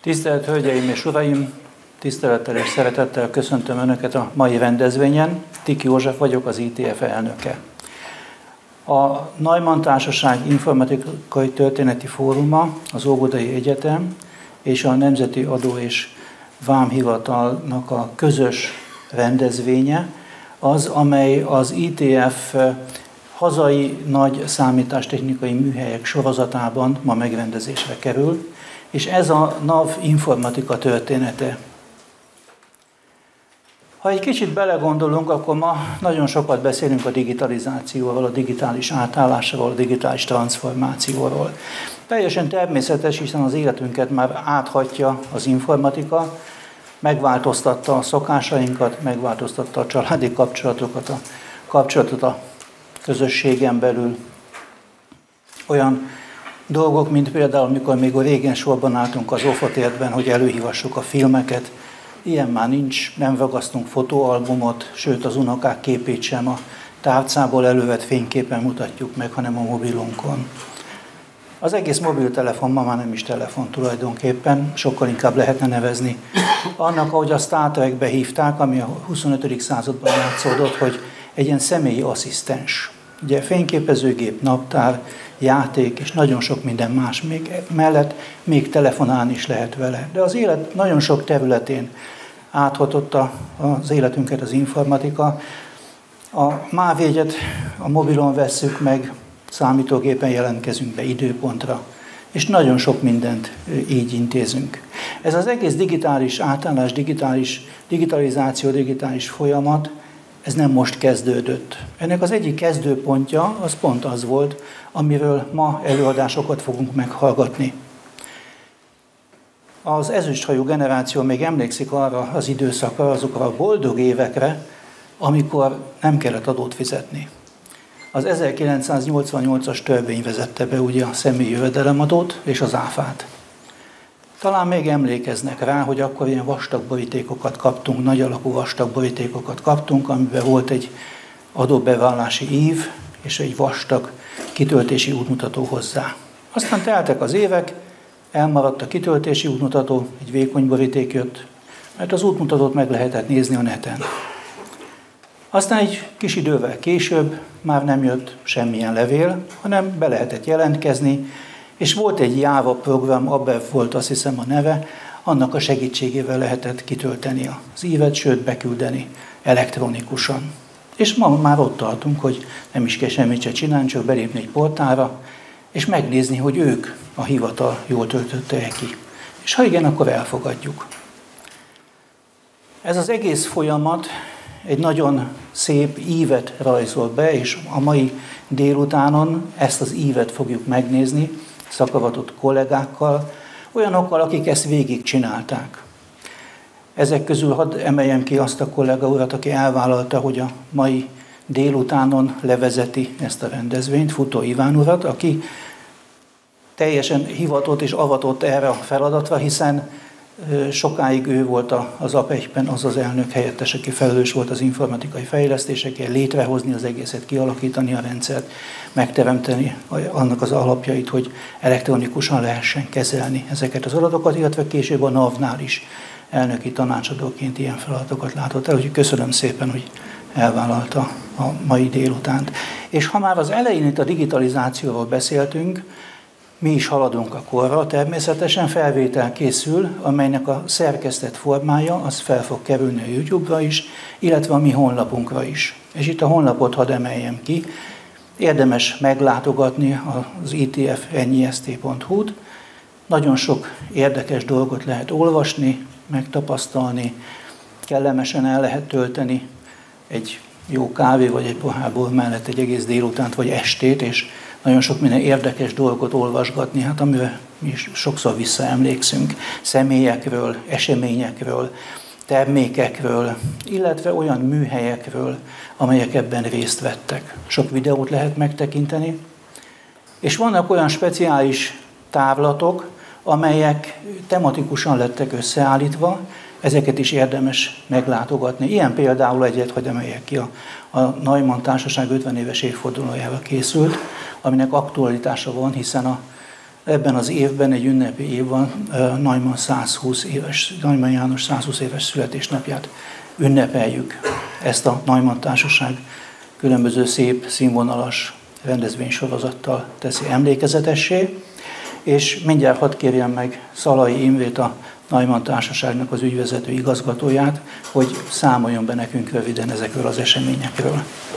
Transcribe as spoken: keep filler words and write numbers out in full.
Tisztelt Hölgyeim és Uraim, tisztelettel és szeretettel köszöntöm Önöket a mai rendezvényen. Tik József vagyok, az i té ef elnöke. A Neumann Társaság Informatikai Történeti Fóruma, az Óbudai Egyetem és a Nemzeti Adó és Vámhivatalnak a közös rendezvénye az, amely az i té ef hazai nagy számítástechnikai műhelyek sorozatában ma megrendezésre kerül, és ez a NAV informatika története. Ha egy kicsit belegondolunk, akkor ma nagyon sokat beszélünk a digitalizációról, a digitális átállásról, a digitális transformációról. Teljesen természetes, hiszen az életünket már áthatja az informatika, megváltoztatta a szokásainkat, megváltoztatta a családi kapcsolatokat, a kapcsolatot a közösségen belül. Olyan dolgok, mint például, amikor még a régen sorban álltunk az ófatérben, hogy előhívassuk a filmeket. Ilyen már nincs, nem ragasztunk fotóalbumot, sőt az unokák képét sem a tárcából elővett fényképen mutatjuk meg, hanem a mobilunkon. Az egész mobiltelefon ma már nem is telefon tulajdonképpen, sokkal inkább lehetne nevezni annak, ahogy a Star Trekbe hívták, ami a huszonötödik században játszódott, hogy egy ilyen személyi asszisztens. Ugye fényképezőgép, naptár, játék és nagyon sok minden más még mellett, még telefonálni is lehet vele. De az élet nagyon sok területén áthatotta az életünket az informatika. A mávjegyet a mobilon vesszük meg, számítógépen jelentkezünk be időpontra, és nagyon sok mindent így intézünk. Ez az egész digitális átállás, digitális, digitalizáció, digitális folyamat, ez nem most kezdődött. Ennek az egyik kezdőpontja az pont az volt, amiről ma előadásokat fogunk meghallgatni. Az ezüsthajú generáció még emlékszik arra az időszakra, azokra a boldog évekre, amikor nem kellett adót fizetni. Az ezerkilencszáznyolcvannyolcas törvény vezette be ugye a személyi jövedelemadót és az áfát. Talán még emlékeznek rá, hogy akkor ilyen vastag borítékokat kaptunk, nagy alakú vastag borítékokat kaptunk, amiben volt egy adóbevallási ív és egy vastag kitöltési útmutató hozzá. Aztán teltek az évek, elmaradt a kitöltési útmutató, egy vékony boríték jött, mert az útmutatót meg lehetett nézni a neten. Aztán egy kis idővel később már nem jött semmilyen levél, hanem be lehetett jelentkezni, és volt egy Java program, abban volt azt hiszem a neve, annak a segítségével lehetett kitölteni az ívet, sőt beküldeni elektronikusan. És ma már ott tartunk, hogy nem is kell semmit se csinálni, csak belépni egy portálra, és megnézni, hogy ők, a hivatal jól töltötte-e ki. És ha igen, akkor elfogadjuk. Ez az egész folyamat egy nagyon szép ívet rajzol be, és a mai délutánon ezt az ívet fogjuk megnézni, szakavatott kollégákkal, olyanokkal, akik ezt végig csinálták. Ezek közül hadd emeljem ki azt a kollega urat, aki elvállalta, hogy a mai délutánon levezeti ezt a rendezvényt, Futó Iván urat, aki teljesen hivatott és avatott erre a feladatra, hiszen sokáig ő volt az á pé e ben az az elnök helyettes, aki felelős volt az informatikai fejlesztésekért, létrehozni az egészet, kialakítani a rendszert, megteremteni annak az alapjait, hogy elektronikusan lehessen kezelni ezeket az adatokat, illetve később a NAV-nál is elnöki tanácsadóként ilyen feladatokat látott el, úgyhogy köszönöm szépen, hogy elvállalta a mai délutánt. És ha már az elején itt a digitalizációról beszéltünk, mi is haladunk a korra, természetesen felvétel készül, amelynek a szerkesztett formája, az fel fog kerülni a YouTube-ra is, illetve a mi honlapunkra is. És itt a honlapot hadd emeljem ki, érdemes meglátogatni az i té ef en i es té pont hu-t, nagyon sok érdekes dolgot lehet olvasni, megtapasztalni, kellemesen el lehet tölteni egy jó kávé vagy egy pohár bor mellett egy egész délutánt vagy estét, és nagyon sok minden érdekes dolgot olvasgatni, hát amivel mi is sokszor visszaemlékszünk, személyekről, eseményekről, termékekről, illetve olyan műhelyekről, amelyek ebben részt vettek. Sok videót lehet megtekinteni, és vannak olyan speciális távlatok, amelyek tematikusan lettek összeállítva, ezeket is érdemes meglátogatni. Ilyen például egyet, hogy emeljek ki, a, a Neumann Társaság ötven éves évfordulójára készült, aminek aktualitása van, hiszen a Ebben az évben egy ünnepi év van, Neumann százhúsz éves, Neumann János százhúsz éves születésnapját ünnepeljük. Ezt a Neumann Társaság különböző szép, színvonalas rendezvénysorozattal teszi emlékezetessé, és mindjárt hadd kérjem meg Szalai Imrét, a Neumann Társaságnak az ügyvezető igazgatóját, hogy számoljon be nekünk röviden ezekről az eseményekről.